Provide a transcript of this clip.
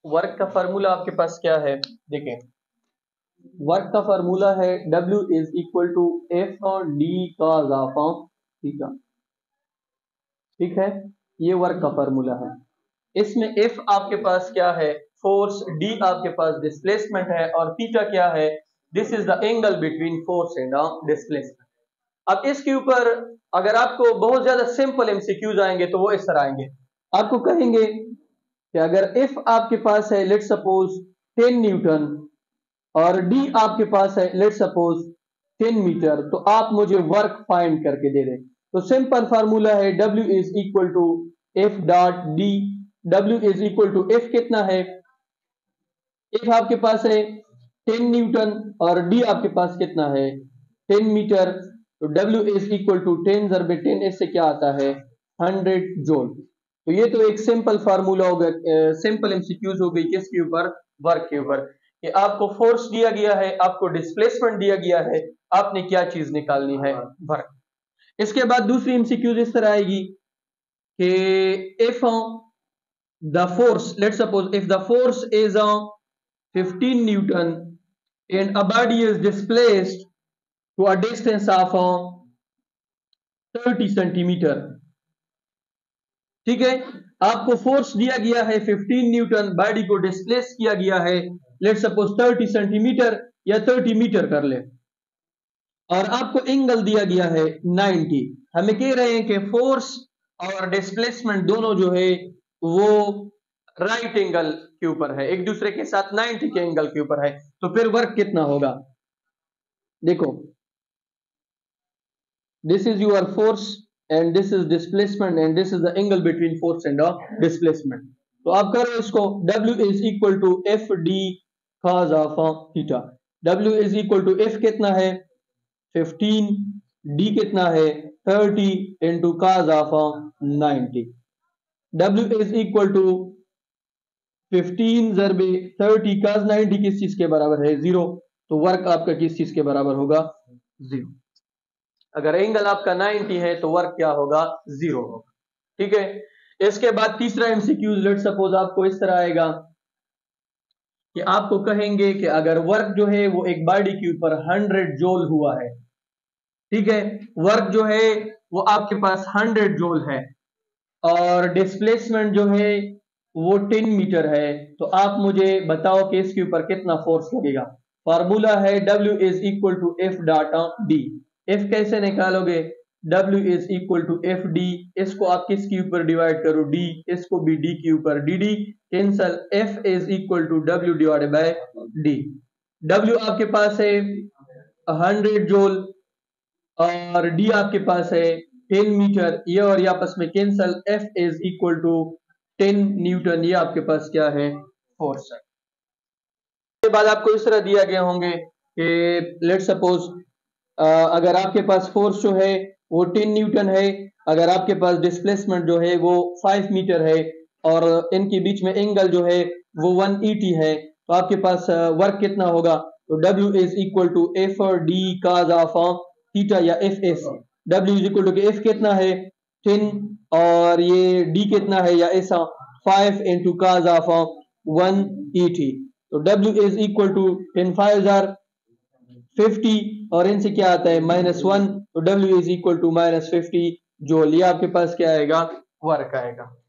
Work का formula आपके पास क्या है? देखें, वर्क का फार्मूला है W is equal to F D cos of theta. ठीक है, ये वर्क का फार्मूला है। इसमें एफ आपके पास क्या है? फोर्स, डी आपके पास डिस्प्लेसमेंट है, और थीटा क्या है? This is the angle between force and displacement. अब इसके ऊपर अगर आपको बहुत ज्यादा सिंपल एमसीक्यूज आएंगे तो वो इस तरह आएंगे। आपको कहेंगे कि अगर एफ आपके पास है लेट सपोज 10 न्यूटन और डी आपके पास है लेट सपोज 10 मीटर, तो आप मुझे वर्क फाइंड करके दे दें। तो सिंपल फार्मूला है W is equal to F dot D. W is equal to F कितना है? एफ आपके पास है 10 न्यूटन और डी आपके पास कितना है? 10 मीटर। तो W इज इक्वल टू 10 ज़रबे 10, इससे क्या आता है? 100 जूल। तो ये तो एक सिंपल फार्मूला होगा, सिंपल एमसीक्यूज हो गई किसके ऊपर? वर्क के ऊपर। कि आपको फोर्स दिया गया है, आपको डिस्प्लेसमेंट दिया गया है, आपने क्या चीज निकालनी है? वर्क। इसके बाद दूसरी एमसीक्यूज इस तरह आएगी कि if the force, let suppose if the force is 15 newton and a body is displaced to a distance of 30 centimetre. ठीक है, आपको फोर्स दिया गया है 15 न्यूटन, बॉडी को डिस्प्लेस किया गया है लेट सपोज 30 सेंटीमीटर या 30 मीटर कर ले, और आपको एंगल दिया गया है 90। हमें कह रहे हैं कि फोर्स और डिस्प्लेसमेंट दोनों जो है वो राइट एंगल के ऊपर है, एक दूसरे के साथ 90 के एंगल के ऊपर है। तो फिर वर्क कितना होगा? देखो, this is your force and this is displacement and this is the angle between force and displacement. तो आप करो इसको, W is equal to F D cos of theta. W is equal to F कितना है? 15, D कितना है? 30 into cos of 90। W is equal to 15 ज़रबे 30 cos 90 किस चीज के बराबर है? 0। तो वर्क आपका किस चीज के बराबर होगा? 0। अगर एंगल आपका 90 है तो वर्क क्या होगा? 0 होगा। ठीक है, इसके बाद तीसरा एमसीक्यू, लेट सपोज आपको इस तरह आएगा कि आपको कहेंगे कि अगर वर्क जो है वो एक बॉडी के ऊपर 100 जूल हुआ है, ठीक है, वर्क जो है वो आपके पास 100 जूल है और डिस्प्लेसमेंट जो है वो 10 मीटर है, तो आप मुझे बताओ कि इसके ऊपर कितना फोर्स लगेगा। फार्मूला है W is equal to F dot D. F कैसे निकालोगे? W is equal to F D, इसको आप किसके ऊपर डिवाइड करो? D, इसको भी D के ऊपर, dd cancel, F is equal to W divided by D। W आपके पास है 100 जूल और D आपके पास है 10 मीटर, ये और ये आपस में cancel, F is equal to 10 newton, ये आपके पास क्या है? फोर्स है। इसके बाद आपको इस तरह दिया गया होंगे कि लेट सपोज अगर आपके पास फोर्स जो है वो 10 न्यूटन है, अगर आपके पास डिस्प्लेसमेंट जो है वो 5 मीटर है और इनके बीच में एंगल जो है वो 180 है, तो आपके पास वर्क कितना होगा? तो W is equal to F D cos of theta या F S. W is equal to F कितना है? 10 और ये D कितना है या ऐसा 5 इंटू कॉस ऑफ 180। तो W इज इक्वल टू 10 5 50 और इनसे क्या आता है? -1। तो W is equal to -50 joule. ये आपके पास क्या आएगा? वर्क आएगा।